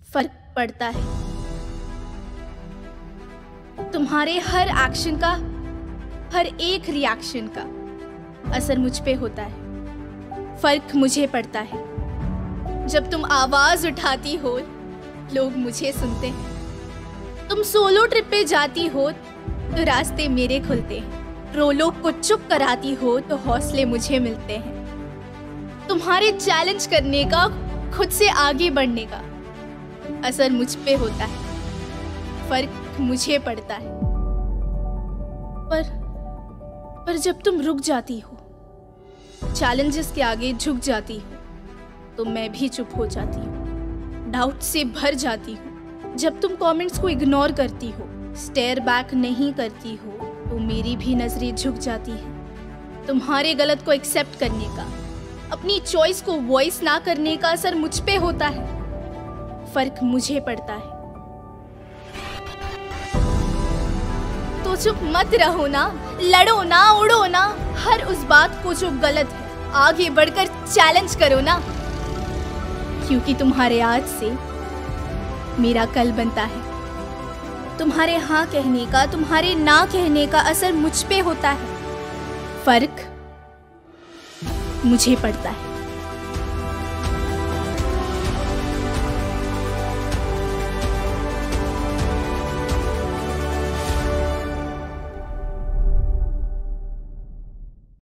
फर्क पड़ता है। तुम्हारे हर एक्शन का, हर एक रिएक्शन का असर मुझ पे होता है। फर्क मुझे पड़ता है। जब तुम आवाज उठाती हो, लोग मुझे सुनते हैं। तुम सोलो ट्रिप पे जाती हो तो रास्ते मेरे खुलते हैं। लोग को चुप कराती हो तो हौसले मुझे मिलते हैं। तुम्हारे चैलेंज करने का, खुद से आगे बढ़ने का असर मुझ पे होता है। फर्क मुझे पड़ता है। पर जब तुम रुक जाती हो, चैलेंजेस के आगे झुक जाती हो, तो मैं भी चुप हो जाती हूँ, डाउट से भर जाती हूँ। जब तुम कमेंट्स को इग्नोर करती हो, स्टेयर बैक नहीं करती हो, तो मेरी भी नजरें झुक जाती हैं। तुम्हारे गलत को एक्सेप्ट करने का, अपनी चॉइस को वॉइस ना करने का असर मुझ पे होता है। फर्क मुझे पड़ता है। तो चुप मत रहो ना, लड़ो ना, उड़ो ना, हर उस बात को जो गलत है आगे बढ़कर चैलेंज करो ना, क्योंकि तुम्हारे आज से मेरा कल बनता है। तुम्हारे हाँ कहने का, तुम्हारे ना कहने का असर मुझ पे होता है। फर्क मुझे पड़ता है।